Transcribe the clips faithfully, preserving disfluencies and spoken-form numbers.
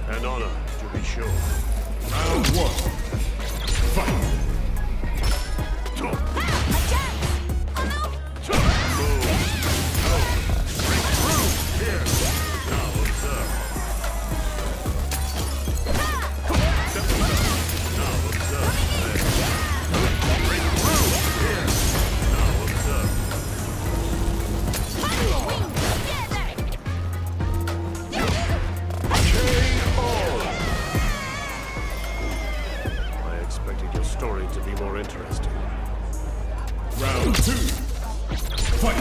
An honor, to be sure. Round one. Fight! Story to be more interesting. Round two. Fight!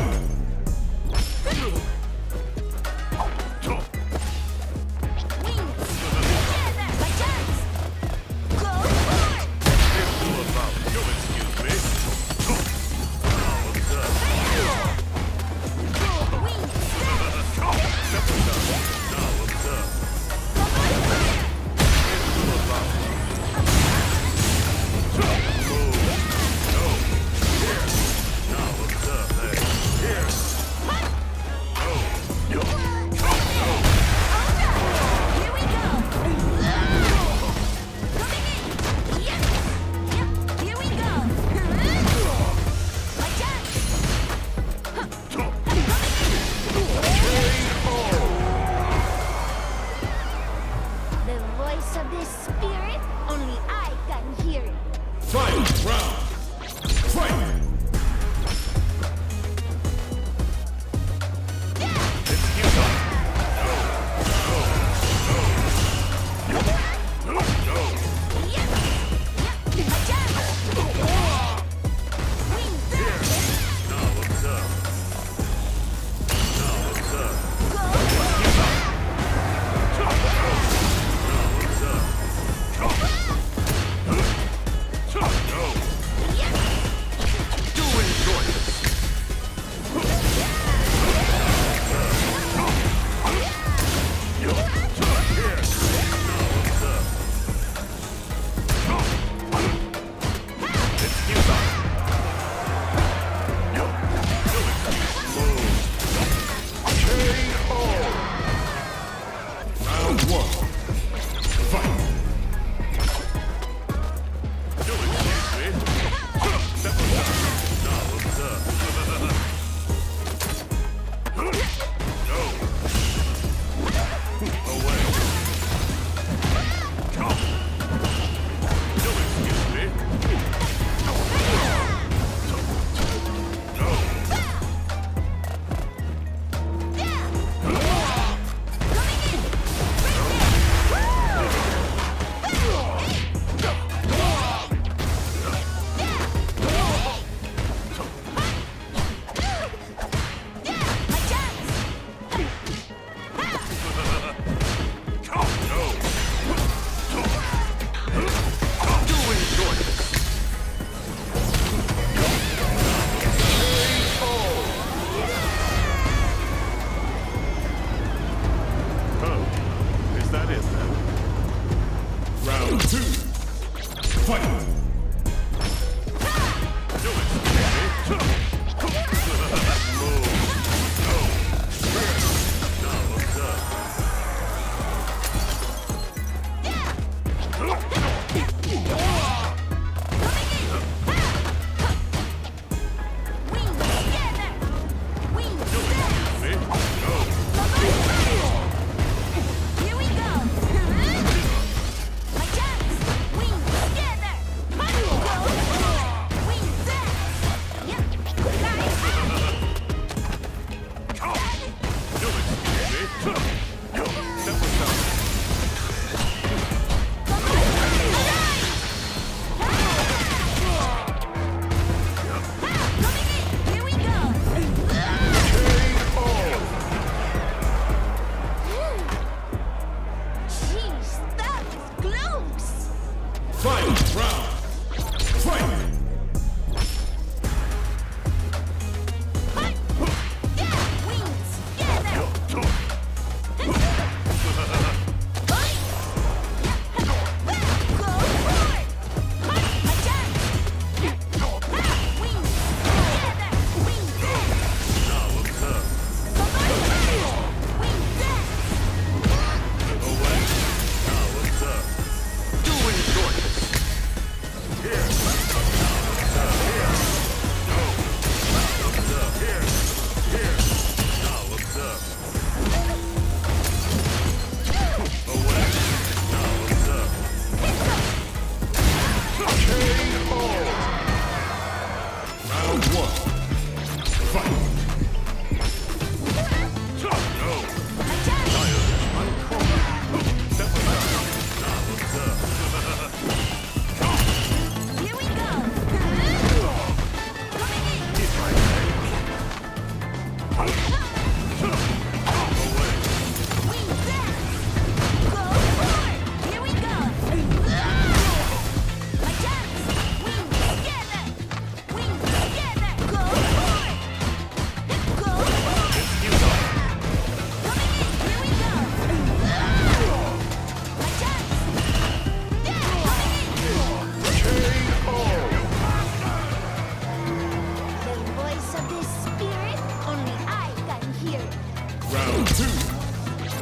Of this spirit, only I can hear it. Final round. Fight!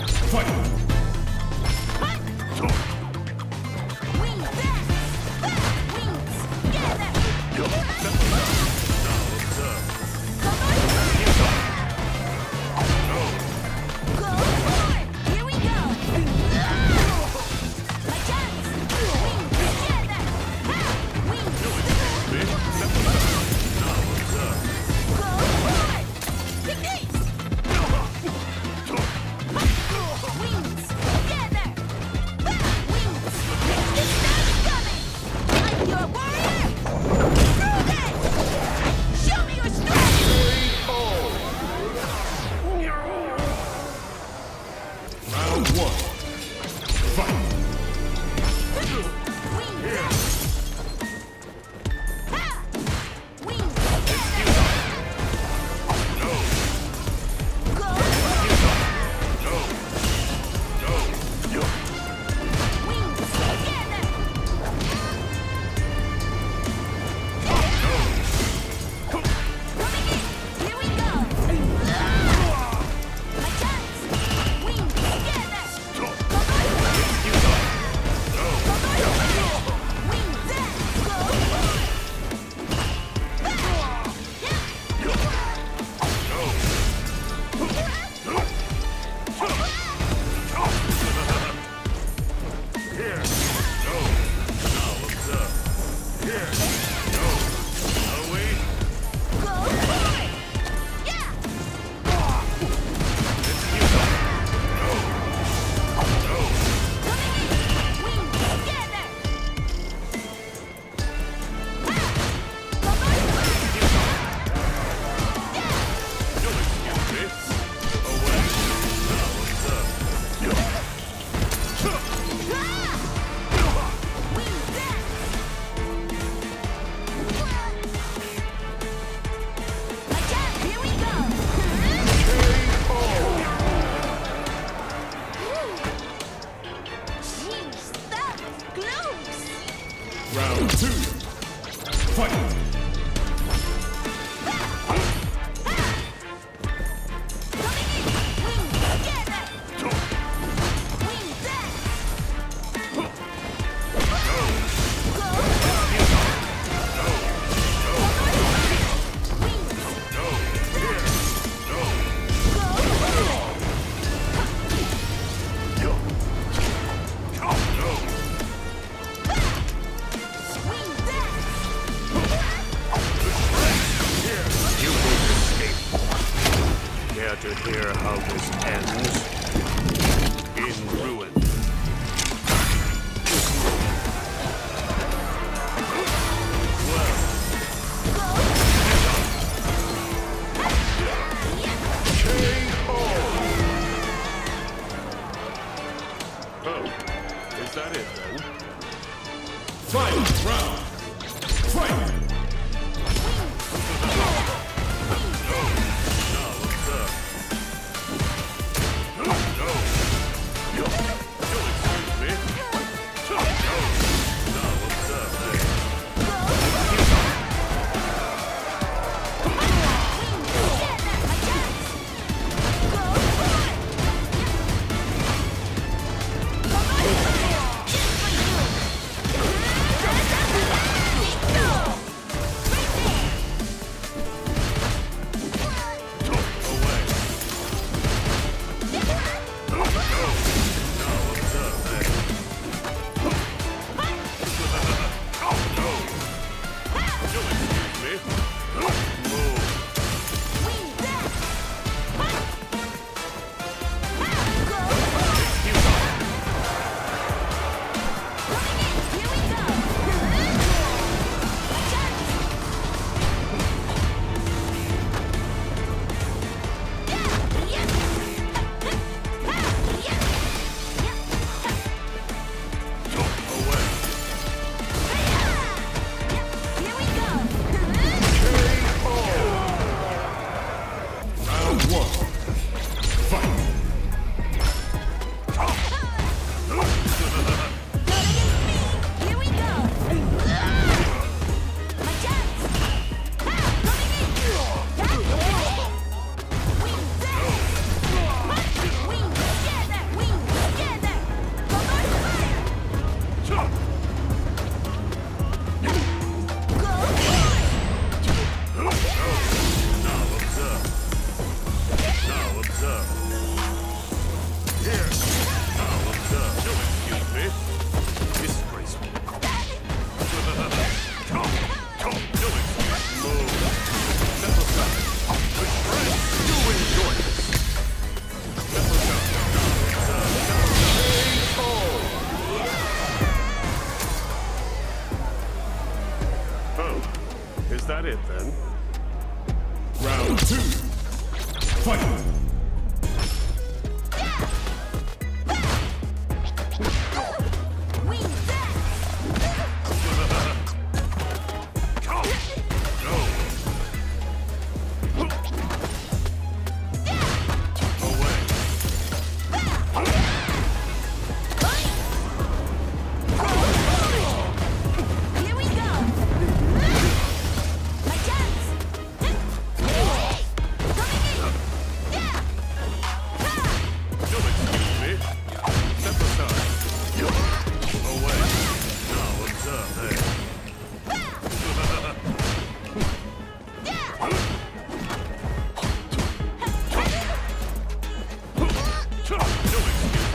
Fight! Wings back! Back! Wings! Get that! Now observe. Go forward! Here we go! My chance! Wings! Get that! Wings! Now observe. Go forward! Take this! Wings! Get that! Wings! This stuff's coming! I'm your warrior! Prove it! Show me your strength! Round one. Fight! Wings! Ha! Wings! Go! Wings! Get that! Coming in! Here we go! My chance! Wings! Get that! Wings! Then! Go! Here. No. Now observe. Here. No. Away. Go forward! Yeah! Coming in! Wings! Get that! You'll excuse me. Away. Now observe. Wings back! My chance! Here we go! Jeez, that was close! Round two. Fight! Coming in! Wings! Get that! Wings back! Go! Wings! No. Here. No. Go! No. Wings back! You will escape. Care to hear how this ends? In ruin. Well, oh, is that it then? Fight! Round! Fight! Now observe. No. You'll excuse me. No. Now observe this.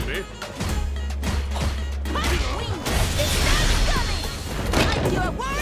Ready? Wing! It's not coming! Like your word!